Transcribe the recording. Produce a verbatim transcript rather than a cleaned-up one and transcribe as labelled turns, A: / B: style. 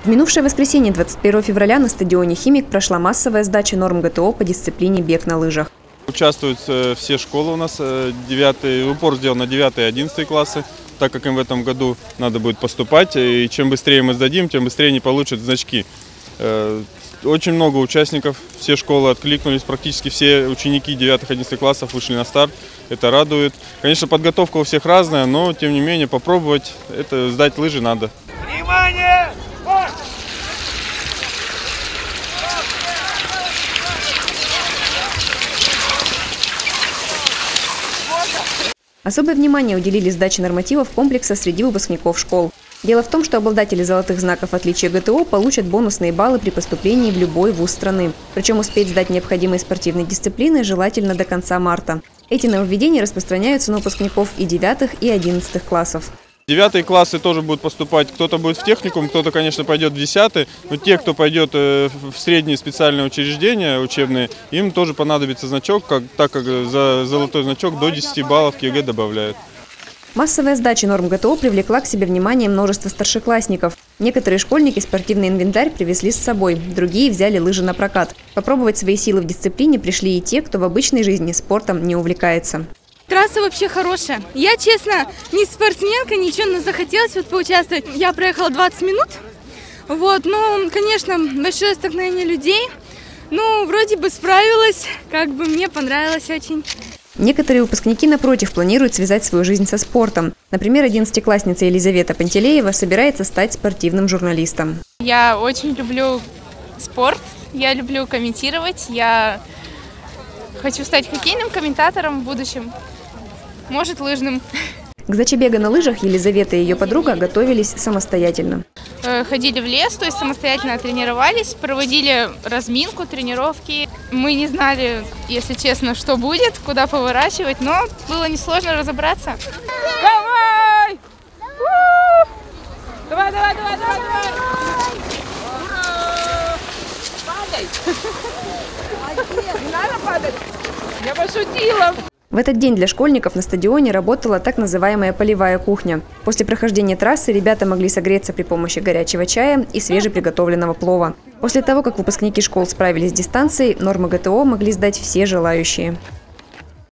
A: В минувшее воскресенье, двадцать первого февраля, на стадионе «Химик» прошла массовая сдача норм ГТО по дисциплине бег на лыжах.
B: Участвуют все школы у нас, девятый, упор сделан на девятый и одиннадцатый классы, так как им в этом году надо будет поступать, и чем быстрее мы сдадим, тем быстрее они получат значки. Очень много участников, все школы откликнулись, практически все ученики девятых-одиннадцатых классов вышли на старт, это радует. Конечно, подготовка у всех разная, но тем не менее попробовать, это сдать лыжи надо. Внимание!
A: Особое внимание уделили сдаче нормативов комплекса среди выпускников школ. Дело в том, что обладатели золотых знаков отличия ГТО получат бонусные баллы при поступлении в любой вуз страны. Причем успеть сдать необходимые спортивные дисциплины желательно до конца марта. Эти нововведения распространяются на выпускников и девятых, и одиннадцатых классов.
B: Девятые классы тоже будут поступать, кто-то будет в техникум, кто-то, конечно, пойдет в десятый, но те, кто пойдет в средние специальные учреждения учебные, им тоже понадобится значок, как, так как за золотой значок до десяти баллов к ЕГЭ добавляют.
A: Массовая сдача норм ГТО привлекла к себе внимание множество старшеклассников. Некоторые школьники спортивный инвентарь привезли с собой, другие взяли лыжи на прокат. Попробовать свои силы в дисциплине пришли и те, кто в обычной жизни спортом не увлекается.
C: Трасса вообще хорошая. Я, честно, не спортсменка, ничего, но захотелось вот поучаствовать. Я проехала двадцать минут. Вот, ну, конечно, большое столкновение людей. Ну, вроде бы справилась, как бы мне понравилось очень.
A: Некоторые выпускники, напротив, планируют связать свою жизнь со спортом. Например, одиннадцатиклассница Елизавета Пантелеева собирается стать спортивным журналистом.
D: Я очень люблю спорт, я люблю комментировать, я хочу стать хоккейным комментатором в будущем, может, лыжным.
A: К сдаче бега на лыжах Елизавета и ее подруга готовились самостоятельно.
D: Ходили в лес, то есть самостоятельно тренировались, проводили разминку, тренировки. Мы не знали, если честно, что будет, куда поворачивать, но было несложно разобраться.
C: Давай! Давай, давай, давай, давай, давай! Падай! Не надо падать! Я пошутила!
A: В этот день для школьников на стадионе работала так называемая полевая кухня. После прохождения трассы ребята могли согреться при помощи горячего чая и свежеприготовленного плова. После того, как выпускники школ справились с дистанцией, нормы ГТО могли сдать все желающие.